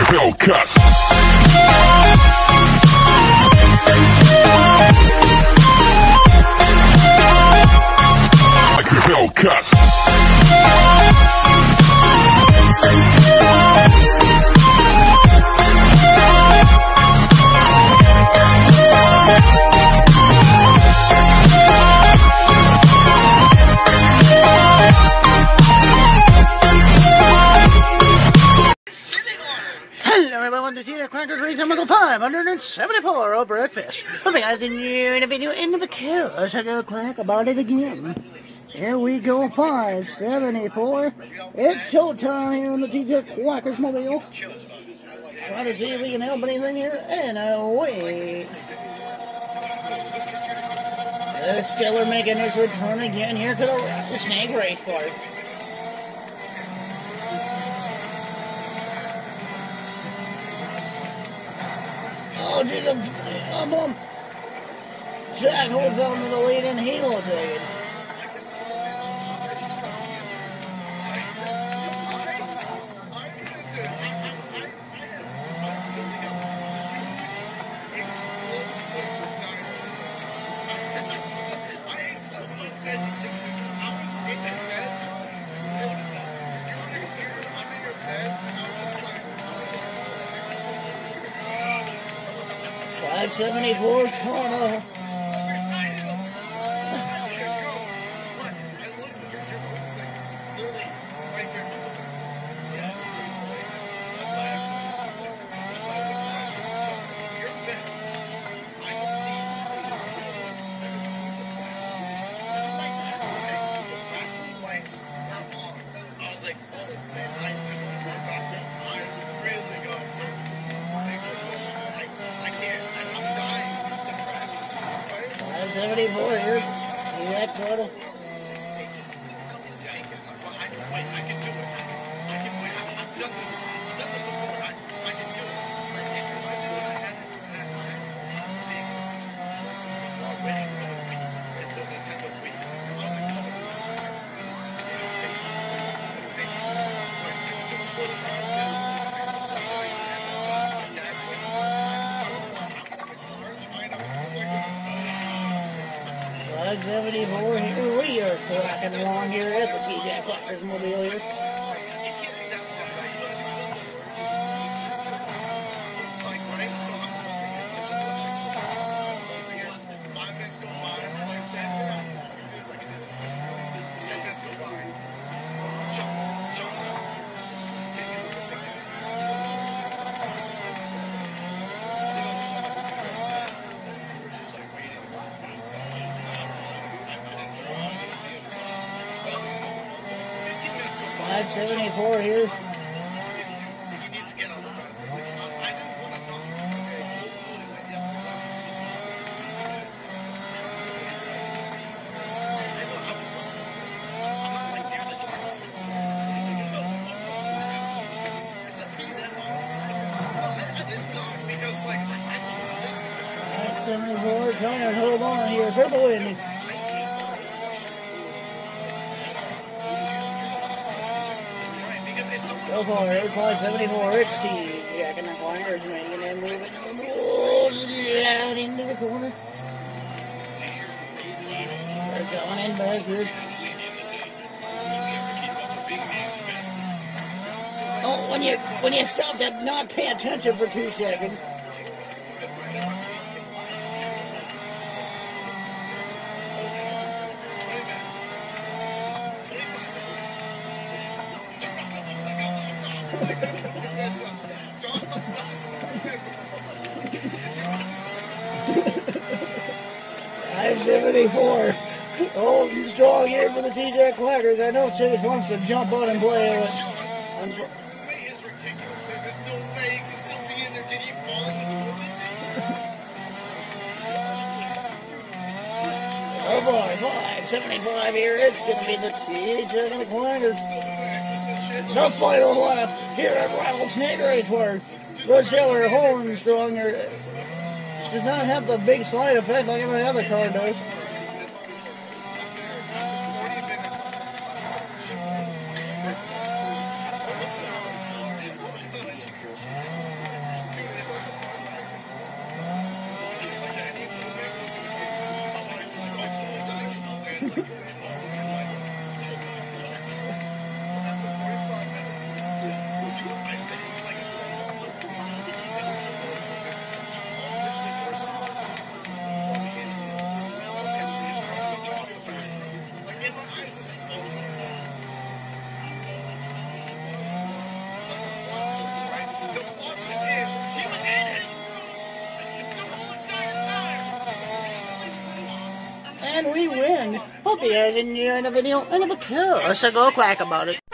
Hellcat. Like a Hellcat. Hello everyone, this is Crackers Race number 574 over at Fish. Hope you guys enjoyed the video in the course. I go crack about it again. Here we go, 574. It's showtime here in the TJ Quackers mobile. Try to see if we can help anything here, and away. The Stiller making his return again here to the Snake Race Park. Oh, geez, Jack holds on to the lead and he will take it. $574 Toronto. $574 here. You got total. It's taken. I can do it. I've done this before. I can do it. $574 here. We are cracking along here at the TJ Quackers mobile here. $574 here. $574 trying to hold on here for the win. So far, 574, it's Jack and the Quackers making and moving. Out into the corner. They're going in back here. Oh, when you stop to not pay attention for 2 seconds. $574. Holding strong here for the TJ Quackers. I know Chase wants to jump on and play with it. Oh boy, $575 here. It's going to be the TJ and the Quackers. The final lap here at Rattlesnake Race Park. The Stiller holding strong here. Does not have the big slide effect like every other car does. And we win. Hope you guys enjoyed the video and of course, go quack about it.